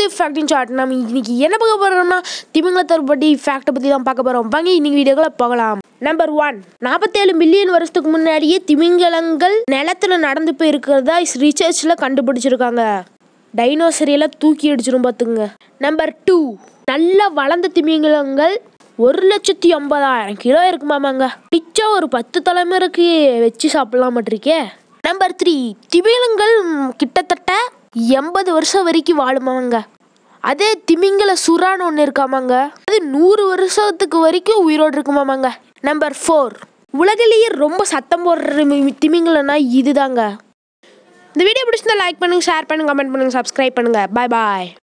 தி ஃபேக்டிங் chart. நம்ம இன்னைக்கு என்ன பார்க்க போறோம்னா திமிங்கலத்தை பற்றி ஃபேக்டை பற்றி தான் பார்க்க போகிறோம். வாங்க இன்னைக்கு வீடியோக்களை பார்க்கலாம். நம்பர் 1, 47 மில்லியன் வருஷத்துக்கு முன்னாடியே திமிங்கலங்கள் நிலத்துல நடந்து போய் இருக்கிறதா ரிசர்ச்சில் கண்டுபிடிச்சிருக்காங்க. டைனோசரியெல்லாம் தூக்கி அடிச்சிடும் பார்த்துங்க. நம்பர் 2, நல்லா வளர்ந்த திமிங்கலங்கள் 1,50,000 கிலோ இருக்குமாமாங்க. பிச்சா ஒரு 10 தலைமுறைக்கு வச்சு சாப்பிடலாம் மாட்டிருக்கே. நம்பர் 3, திமிங்கலங்கள் கிட்டத்தட்ட 80 வருஷம் வரைக்கும் வாழுமாங்க. அதே திமிங்கல சுறான்னு ஒன்று இருக்காமாங்க, அது 100 வருஷத்துக்கு வரைக்கும் உயிரோடு இருக்குமாமாங்க. நம்பர் 4, உலகிலேயே ரொம்ப சத்தம் போடுற திமிங்கலன்னா இதுதாங்க. இந்த வீடியோ பிடிச்சிருந்தா லைக் பண்ணுங்க, ஷேர் பண்ணுங்க, கமெண்ட் பண்ணுங்க, சப்ஸ்கிரைப் பண்ணுங்க. பாய் பாய்.